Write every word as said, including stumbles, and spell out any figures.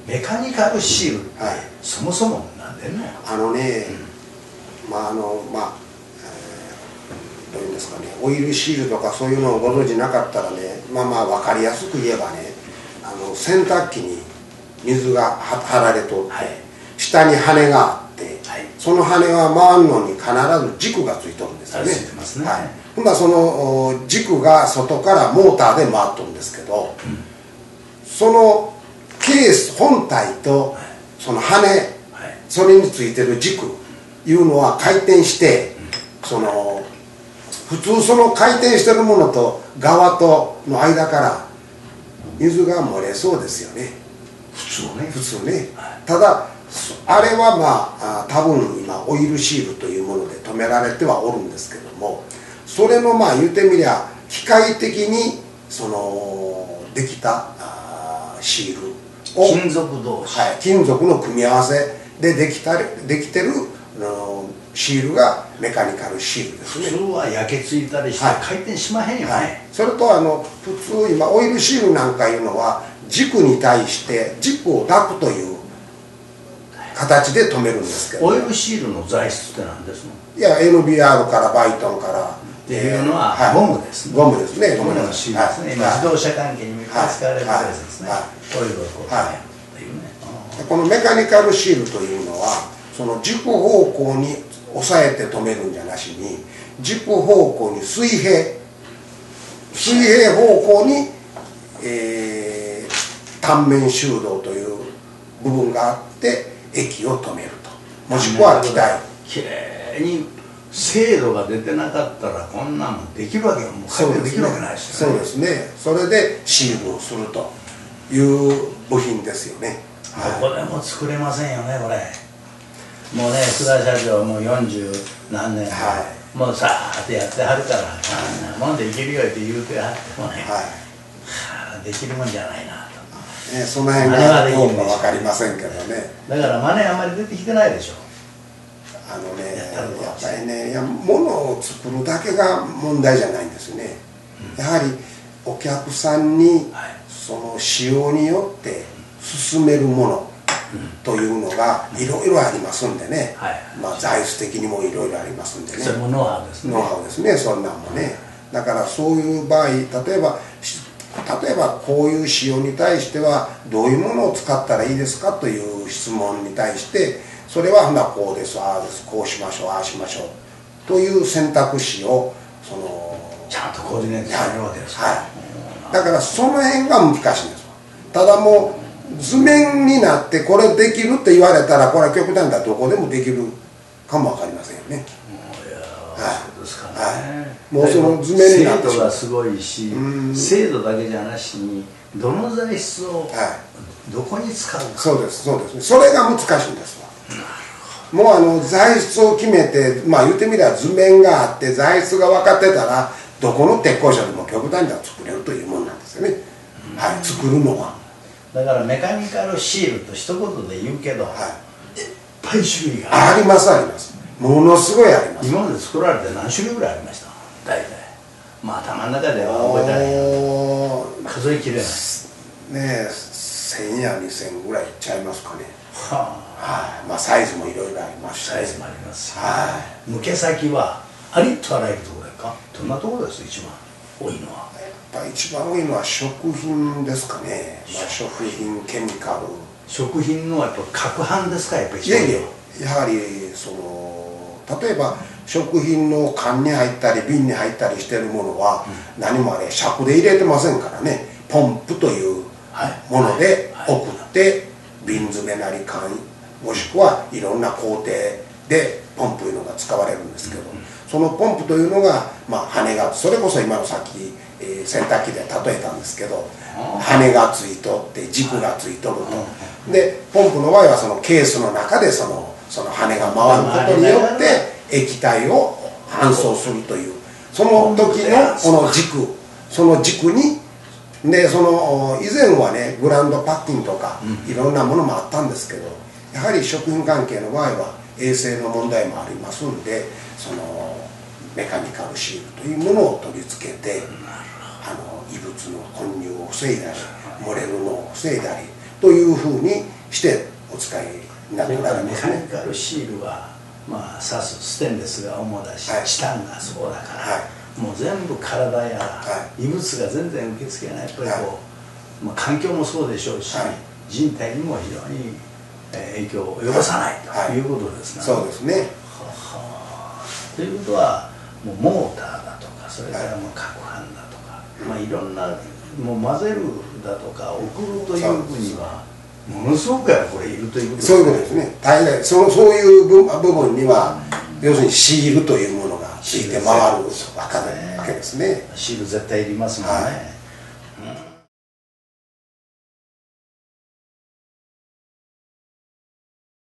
メカニカルシールって、はい、そもそもなんでんの？ あのね、うん、まああのまあ、えー、どういうんですかね、オイルシールとかそういうのをご存知なかったらね、まあまあ分かりやすく言えばね、あの洗濯機に水が張られとって、はい、下に羽があって、はい、その羽が回るのに必ず軸がついとるんですよね。ついてますね。はい。ほんならその軸が外からモーターで回っとるんですけど、うん、そのケース本体とその羽、はい、それについてる軸いうのは回転して、うん、その普通その回転してるものと側との間から水が漏れそうですよね。 普通ね。 普通ね。はい、ただあれはまあ多分今オイルシールというもので止められてはおるんですけども、それのまあ言うてみりゃ機械的にそのできたシールを金属同士、 はい、金属の組み合わせでできたできてるシールがメカニカルシールですね。 普通は焼けついたりして回転しまへんよね。はいはい、 それとあの普通今オイルシールなんかいうのは軸に対して軸を抱くという形で止めるんですけど、 ね、オイルシールの材質って何ですの？ いや エヌビーアール からバイトンからっていうのはゴムですね。 ゴムですね。 ゴムのシールですね。今自動車関係に使われるやつですね。オイルをこうはいっていうね。このメカニカルシールというのはその軸方向に押さえて止めるんじゃなしに、軸方向に水平水平方向に、えー、単面収動という部分があって液を止めると、もしくは気体きれいに精度が出てなかったらこんなのできるわけよ。もう回転できるわけないですよね。 そうですね。それでシールをするという部品ですよね。 どこでも作れませんよねこれ。もうね須田社長もうよんじゅう何年、はい、もうさーってやってはるから、はい、こんなもんでいけるよって言うてはってもね、はい、はあ、できるもんじゃないなと、 ね、その辺がどうか分かりませんけどね。 だからマネあんまり出てきてないでしょ。 あのね、やっぱりね、いや物を作るだけが問題じゃないんですよね。うん、やはりお客さんにその使用によって進めるものというのがいろいろありますんでね、はい、まあ材質的にもいろいろありますんでね。 それもノウハウですね。 ノウハウですね、そんなんもね。だからそういう場合、例えば例えばこういう仕様に対してはどういうものを使ったらいいですかという質問に対して、それはほなこうですああですこうしましょうああしましょうという選択肢をそのちゃんとコーディネートされるわけですか。 はい、だからその辺が難しいんです。ただもう図面になってこれできるって言われたらこれは極端だどこでもできるかもわかりませんよね。 いやそうですかね。はい、 もうその図面になって精度がすごいし、精度だけじゃなしにどの材質をどこに使うか、はい、 そうですそうですね。それが難しいんですわ。もうあの材質を決めて、まあ言ってみれば図面があって材質が分かってたらどこの鉄工所でも極端には作れるというもんなんですよね。はい、作るのは。 だからメカニカルシールと一言で言うけど、はい、いっぱい種類がある。ありますあります。ものすごいあります。 今まで作られて何種類ぐらいありました？大体。まあ頭の中では覚えてないけど数えきれない。 ねえせんやにせんぐらいいっちゃいますかね。 はあ、はい、まあサイズもいろいろありますし、 サイズもありますし、 はい、 抜け先はありとあらゆるところか。どんなところです一番多いのは？ やっぱ一番多いのは食品ですかね。まあ、食品ケミカル。 食品のやっぱ攪拌ですかやっぱり。 いやいややはりその例えば食品の缶に入ったり瓶に入ったりしてるものは、うん、何もあれ尺で入れてませんからね。ポンプというもので送って瓶詰めなり缶もしくはいろんな工程でポンプいうのが使われるんですけど、うん、そのポンプというのが、まあ、羽がそれこそ今のさっき、えー、洗濯機で例えたんですけど羽がついとって軸がついとると。でポンプの場合はそのケースの中でそのその羽が回ることによって液体を搬送するというその時のこの軸その軸にでその以前はねグランドパッキンとかいろんなものもあったんですけどやはり食品関係の場合は衛生の問題もありますんでそのメカニカルシールというものを取り付けてあの異物の混入を防いだり漏れるのを防いだりというふうにしてお使いになっておられますね。 メカニカルシールはまあ刺すステンレスが主だし、 はい、 チタンがそうだから、 はい、 もう全部体やら、はい、異物が全然受け付けない。やっぱりこう、はい、まあ、環境もそうでしょうし、はい、人体にも非常に影響を及ぼさないということですね。 そうですね。ははということはもうモーターだとか、それからもう攪拌だとか、はい、まあ、いろんなもう混ぜるだとか送るというふうにはものすごくやっぱこれいるということですね。 そういうことですね。大概そのそういう部分には、うん、要するにシールというものがついて回るわけですね。 シール絶対いりますもんね。はい。